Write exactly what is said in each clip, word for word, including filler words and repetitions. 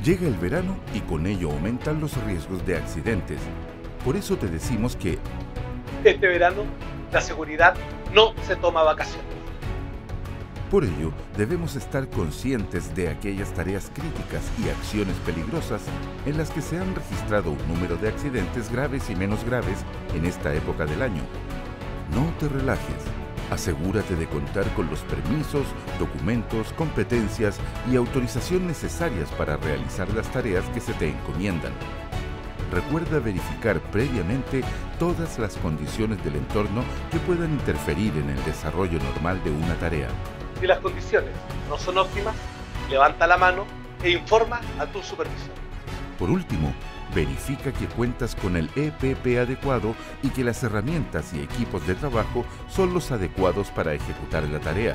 Llega el verano y con ello aumentan los riesgos de accidentes. Por eso te decimos que este verano la seguridad no se toma vacaciones. Por ello, debemos estar conscientes de aquellas tareas críticas y acciones peligrosas en las que se han registrado un número de accidentes graves y menos graves en esta época del año. No te relajes. Asegúrate de contar con los permisos, documentos, competencias y autorización necesarias para realizar las tareas que se te encomiendan. Recuerda verificar previamente todas las condiciones del entorno que puedan interferir en el desarrollo normal de una tarea. Si las condiciones no son óptimas, levanta la mano e informa a tu supervisor. Por último, verifica que cuentas con el E P P adecuado y que las herramientas y equipos de trabajo son los adecuados para ejecutar la tarea.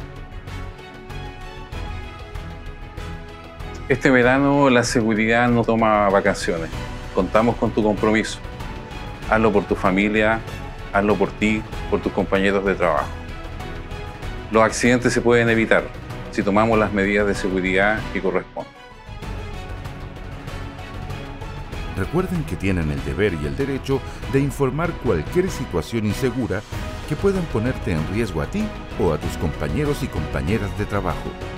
Este verano la seguridad no toma vacaciones. Contamos con tu compromiso. Hazlo por tu familia, hazlo por ti, por tus compañeros de trabajo. Los accidentes se pueden evitar si tomamos las medidas de seguridad que corresponden. Recuerden que tienen el deber y el derecho de informar cualquier situación insegura que puedan ponerte en riesgo a ti o a tus compañeros y compañeras de trabajo.